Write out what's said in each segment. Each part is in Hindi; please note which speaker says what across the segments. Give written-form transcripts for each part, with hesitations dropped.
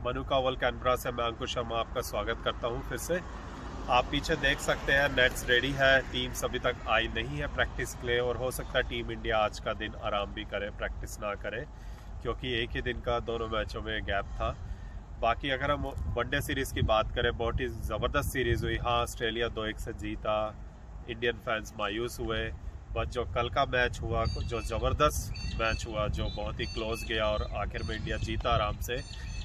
Speaker 1: मनु का वर्ल्ड कैनबरा से मैं अंकुश शर्मा आपका स्वागत करता हूं फिर से। आप पीछे देख सकते हैं नेट्स रेडी है, टीम्स अभी तक आई नहीं है प्रैक्टिस के लिए और हो सकता है टीम इंडिया आज का दिन आराम भी करे, प्रैक्टिस ना करे, क्योंकि एक ही दिन का दोनों मैचों में गैप था। बाकी अगर हम वनडे सीरीज़ की बात करें, बहुत ही ज़बरदस्त सीरीज़ हुई। हाँ, ऑस्ट्रेलिया 2-1 से जीता, इंडियन फैंस मायूस हुए, बट जो कल का मैच हुआ, जो ज़बरदस्त मैच हुआ, जो बहुत ही क्लोज गया और आखिर में इंडिया जीता आराम से,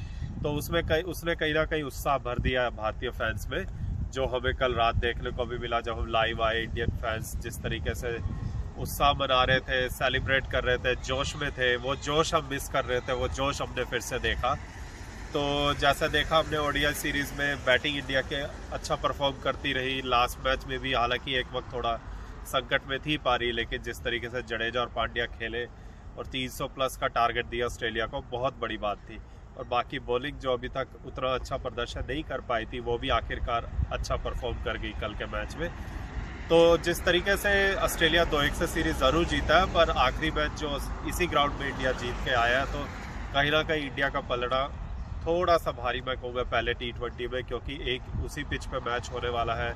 Speaker 1: तो उसने कहीं ना कहीं उत्साह भर दिया भारतीय फैंस में, जो हमें कल रात देखने को भी मिला। जब हम लाइव आए, इंडियन फैंस जिस तरीके से उत्साह मना रहे थे, सेलिब्रेट कर रहे थे, जोश में थे, वो जोश हम मिस कर रहे थे, वो जोश हमने फिर से देखा। तो जैसा देखा हमने ओडीआई सीरीज़ में, बैटिंग इंडिया के अच्छा परफॉर्म करती रही। लास्ट मैच में भी हालांकि एक वक्त थोड़ा संकट में थी पारी, लेकिन जिस तरीके से जडेजा और पांड्या खेले और 300 प्लस का टारगेट दिया ऑस्ट्रेलिया को, बहुत बड़ी बात थी। और बाकी बॉलिंग जो अभी तक उतना अच्छा प्रदर्शन नहीं कर पाई थी, वो भी आखिरकार अच्छा परफॉर्म कर गई कल के मैच में। तो जिस तरीके से ऑस्ट्रेलिया 2-1 से सीरीज ज़रूर जीता है, पर आखिरी मैच जो इसी ग्राउंड में इंडिया जीत के आया है, तो कहीं ना कहीं इंडिया का पलड़ा थोड़ा सा भारी मैं कहूँगा पहले T20 में, क्योंकि एक उसी पिच पे मैच होने वाला है।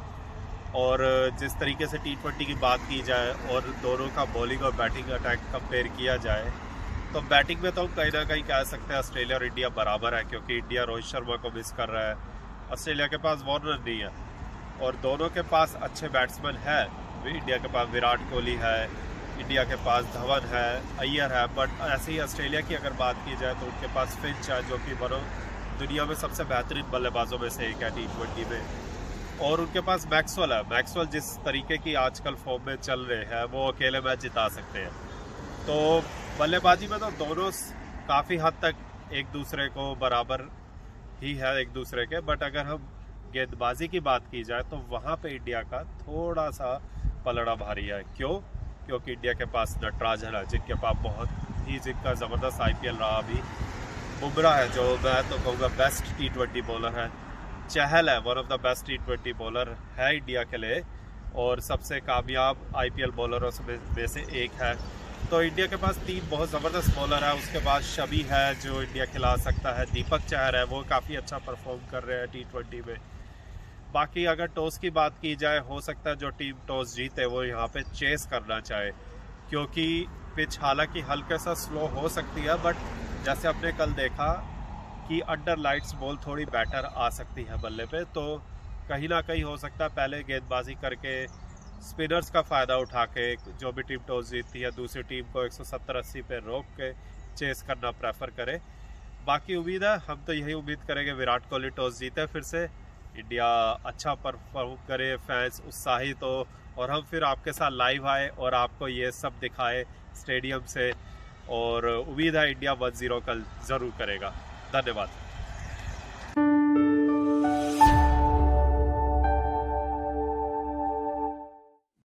Speaker 1: और जिस तरीके से T20 की बात की जाए और दोनों का बॉलिंग और बैटिंग अटैक कंपेयर किया जाए, तो बैटिंग में तो हम कहीं ना कहीं कह सकते हैं ऑस्ट्रेलिया और इंडिया बराबर है, क्योंकि इंडिया रोहित शर्मा को मिस कर रहा है, ऑस्ट्रेलिया के पास वार्नर नहीं है, और दोनों के पास अच्छे बैट्समैन है। इंडिया के पास विराट कोहली है, इंडिया के पास धवन है, अय्यर है, बट ऐसे ही ऑस्ट्रेलिया की अगर बात की जाए तो उनके पास फिंच है, जो कि दुनिया में सबसे बेहतरीन बल्लेबाजों में से एक है T20 में, और उनके पास मैक्सवेल है। मैक्सवेल जिस तरीके की आजकल फॉर्म में चल रहे हैं, वो अकेले मैच जिता सकते हैं। तो बल्लेबाजी में तो दोनों काफ़ी हद तक एक दूसरे को बराबर ही है एक दूसरे के, बट अगर हम गेंदबाजी की बात की जाए तो वहाँ पे इंडिया का थोड़ा सा पलड़ा भारी है। क्योंकि इंडिया के पास नटराजन है, जिनके पास बहुत ही जिनका ज़बरदस्त IPL रहा अभी। बुमराह है, जो मैं तो कहूँगा बेस्ट T20 बॉलर है। चहल है, one of the best T20 bowler है इंडिया के लिए, और सबसे कामयाब IPL बॉलरों में से एक है। तो इंडिया के पास 3 बहुत ज़बरदस्त बॉलर है। उसके बाद शमी है, जो इंडिया खिला सकता है, दीपक चहर है, वो काफ़ी अच्छा परफॉर्म कर रहे हैं T20 में। बाकी अगर टॉस की बात की जाए, हो सकता है जो टीम टॉस जीते वो यहाँ पे चेस करना चाहे, क्योंकि पिच हालांकि हल्का सा स्लो हो सकती है, बट जैसे हमने कल देखा कि अंडर लाइट्स बॉल थोड़ी बेटर आ सकती है बल्ले पे, तो कहीं ना कहीं हो सकता है पहले गेंदबाजी करके स्पिनर्स का फ़ायदा उठा के जो भी टीम टॉस जीतती है, दूसरी टीम को 170-80 पे रोक के चेस करना प्रेफर करे। बाकी उम्मीद है, हम तो यही उम्मीद करेंगे विराट कोहली टॉस जीते, फिर से इंडिया अच्छा परफॉर्म करे, फैंस उत्साहित हो, और हम फिर आपके साथ लाइव आए और आपको ये सब दिखाए स्टेडियम से। और उम्मीद है इंडिया 1-0 कल ज़रूर करेगा। धन्यवाद।